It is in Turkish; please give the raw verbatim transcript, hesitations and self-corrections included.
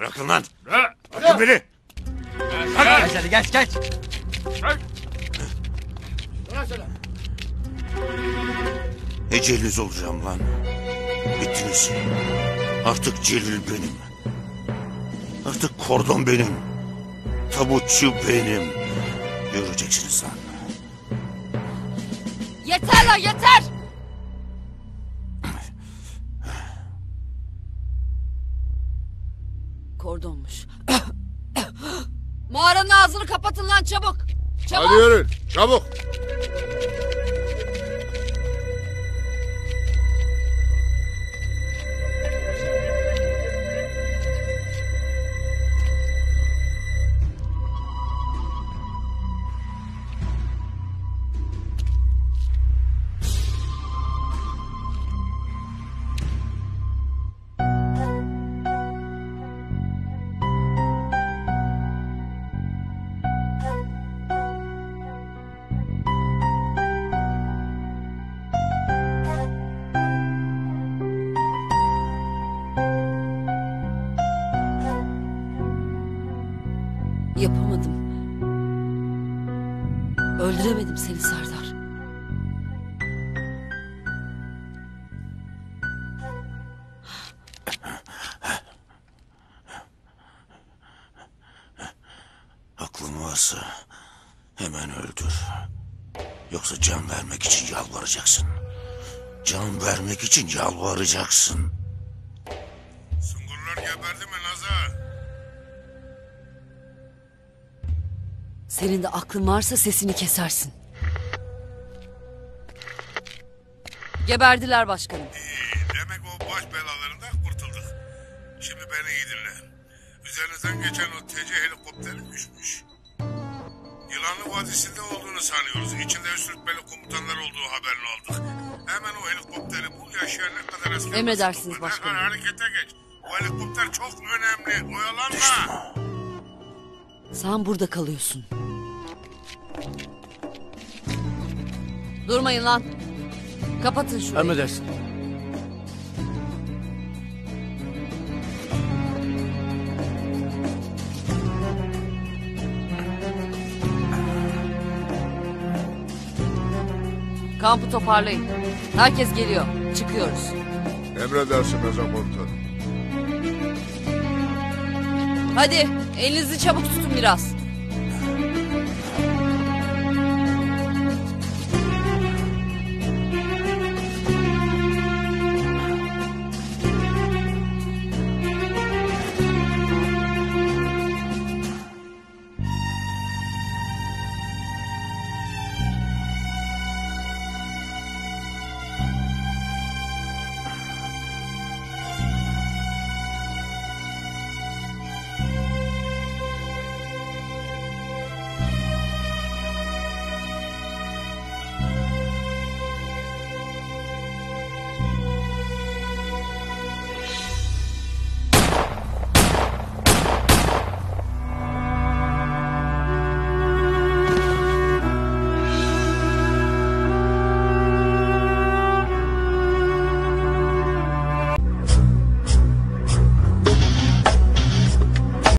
Bırakın lan. Bırakın beni. Geç hadi geç geç. Eceliniz olacağım lan. Bittiniz. Artık Celil benim. Artık kordon benim. Tabutçu benim. Göreceksiniz lan. Yeter lan yeter! Kordonmuş. Mağaranın ağzını kapatın lan çabuk. Çabuk. Hadi yürü çabuk. Yapamadım. Öldüremedim seni Serdar. Aklın varsa hemen öldür. Yoksa can vermek için yalvaracaksın. Can vermek için yalvaracaksın. Sungurlar geberdi mi Naza? Senin de aklın varsa sesini kesersin. Geberdiler başkanım. İyi, demek o baş belalarından kurtulduk. Şimdi beni iyi dinle. Üzerinizden geçen o T C helikopteri düşmüş. Yılanlı Vadisi'nde olduğunu sanıyoruz. İçinde üst rütbeli komutanlar olduğu haberini aldık. Hemen o helikopteri bul, yaşayan ne kadar asker... Emredersiniz başkanım. Derhal harekete geç. O helikopter çok önemli. Oyalanma. Sen burada kalıyorsun. Durmayın lan. Kapatın şurayı. Emredersin. Kampı toparlayın. Herkes geliyor. Çıkıyoruz. Emredersin Naza komutanım. Hadi elinizi çabuk tutun biraz.